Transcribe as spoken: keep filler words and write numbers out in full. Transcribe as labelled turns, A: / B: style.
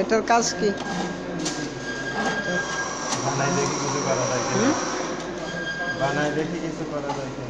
A: এটার কাজ কি?
B: বানাই দেখি কিছু করা যায় কিনা। বানাই দেখি কিছু করা যায় কিনা।